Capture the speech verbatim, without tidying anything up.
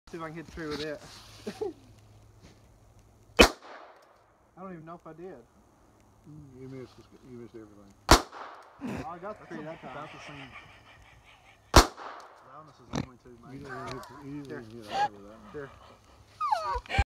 See if I can hit the tree with it. I don't even know if I did. You missed. You missed everything. Oh, I got the tree that time. About the same. Loudness is only two, mate. You didn't hit. You didn't Here. hit over that one. Here.